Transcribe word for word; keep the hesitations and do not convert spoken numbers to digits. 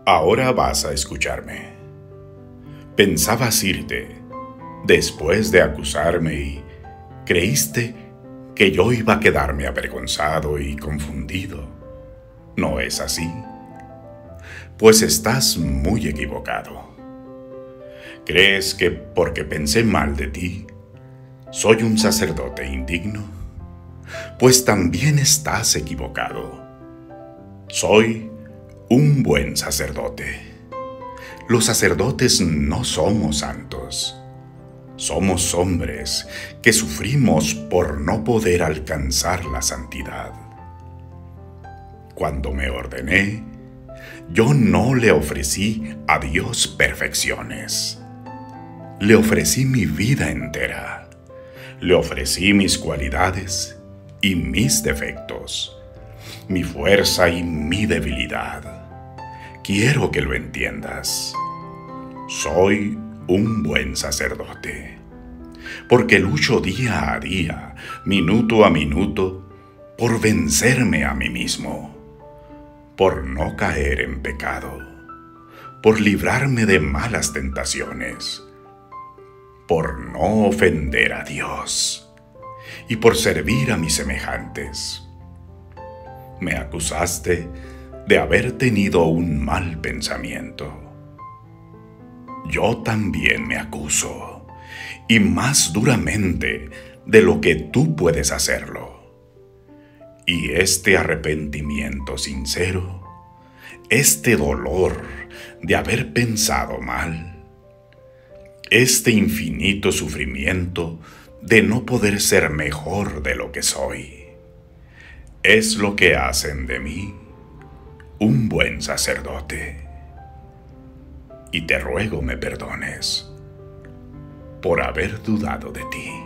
Ahora vas a escucharme. Pensabas irte después de acusarme y creíste que yo iba a quedarme avergonzado y confundido. ¿No es así? Pues estás muy equivocado. ¿Crees que porque pensé mal de ti, soy un sacerdote indigno? Pues también estás equivocado. Soy un buen sacerdote. Los sacerdotes no somos santos. Somos hombres que sufrimos por no poder alcanzar la santidad. Cuando me ordené, yo no le ofrecí a Dios perfecciones. Le ofrecí mi vida entera. Le ofrecí mis cualidades y mis defectos, mi fuerza y mi debilidad. Quiero que lo entiendas. Soy un buen sacerdote, porque lucho día a día, minuto a minuto, por vencerme a mí mismo, por no caer en pecado, por librarme de malas tentaciones, por no ofender a Dios y por servir a mis semejantes. Me acusaste de haber tenido un mal pensamiento. Yo también me acuso, y más duramente de lo que tú puedes hacerlo. Y este arrepentimiento sincero, este dolor de haber pensado mal, este infinito sufrimiento de no poder ser mejor de lo que soy, es lo que hacen de mí un buen sacerdote. Y te ruego me perdones por haber dudado de ti.